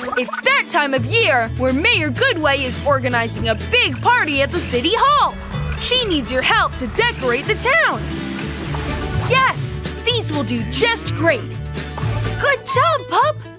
It's that time of year where Mayor Goodway is organizing a big party at the City Hall. She needs your help to decorate the town. Yes, these will do just great. Good job, Pup!